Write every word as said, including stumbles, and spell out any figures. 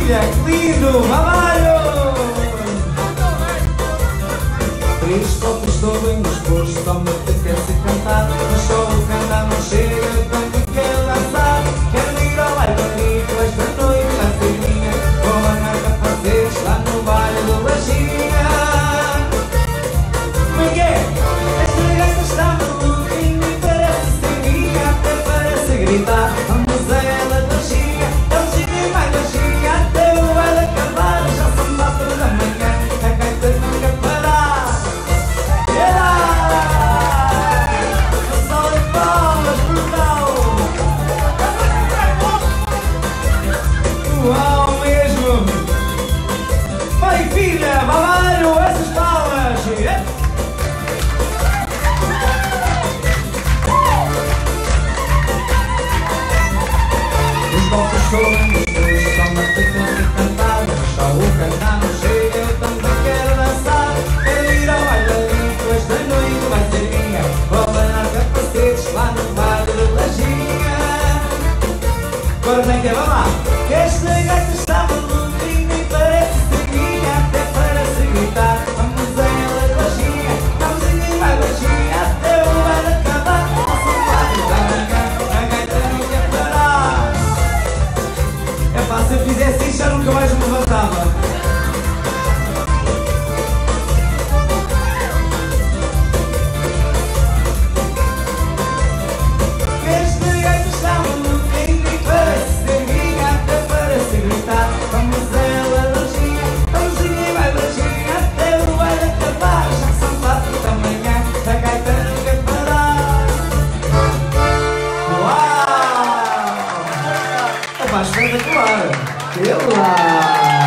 filha, que lindo! Mamário! Três copos estou bem disposto, só me apetece cantar, mas só o cantar não chega, tanto quero dançar. Quero ir ao baile bonito, esta noite vai ser minha. Vou andar capacetes lá no baile do Baixinha. Como é que é? Esta gata está maluca e me parece ser minha, até parece gritar. Vamos a ela baixinha, baixinha e mais baixinha, até o baile acabar. Já são quatro da manhã, a gaita não quer parar. Uau mesmo! Vai filha, Mamário, essas palmas! Os golpes foram dos só me apetece cantar, mas só o cantar não chega, eu também quero dançar. Quero ir ao bailarito, esta noite vai ser minha. Vou abanar capacetes lá no baile do Lajinha. Agora vem que é, vamos lá! Esta gata está maluca e nem parece ser minha, até parece gritar. Vamos a ela baixinha, vamos a vai baixinha, até o baile acabar. São quatro da manhã, a gaita não quer parar. É pá, se eu fizesse isto já nunca mais me levantava. Espetacular! Eu lá!